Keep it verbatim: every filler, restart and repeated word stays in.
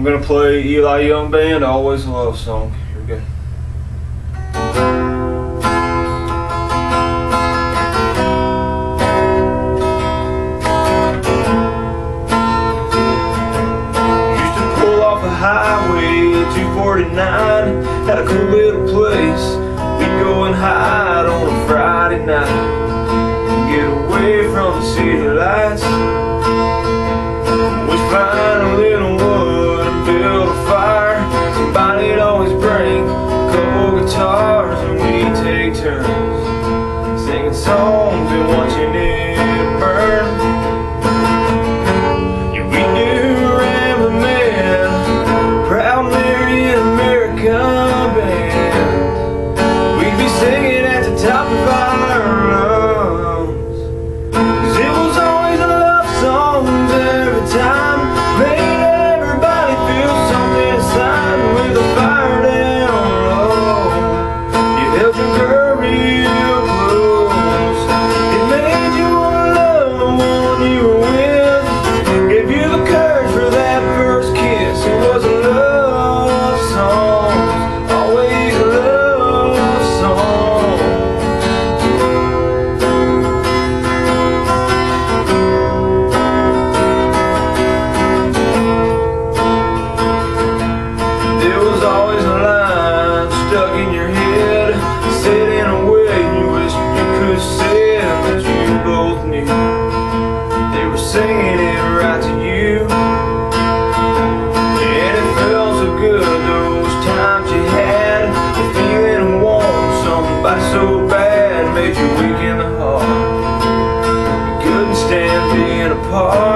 I'm gonna play Eli Young Band, Always a Love Song. Here we go. Used to pull off a highway two forty-nine, had a cool little place. We'd go and hide on a Friday night, get away from the city lights. We'd find a little wood and build a fire. Somebody'd always bring a couple guitars, and we'd take turns singing songs and watching it burn. Yeah, we knew Ramblin' Man, Proud Mary and American Band. We'd be singing at the top of our lungs, 'cause it was always a love songs every time. Made everybody feel something inside with a fire down low. You held your girl real close. It made you wanna love the one you were with. Gave you the courage for that first kiss. It was a love song, always a love song. There was always a line stuck in your head, said in a way you wished you could say it, that you both knew they were singing it right to you. And it felt so good those times you had the feeling of wanting somebody so bad, made you weak in the heart. You couldn't stand being apart.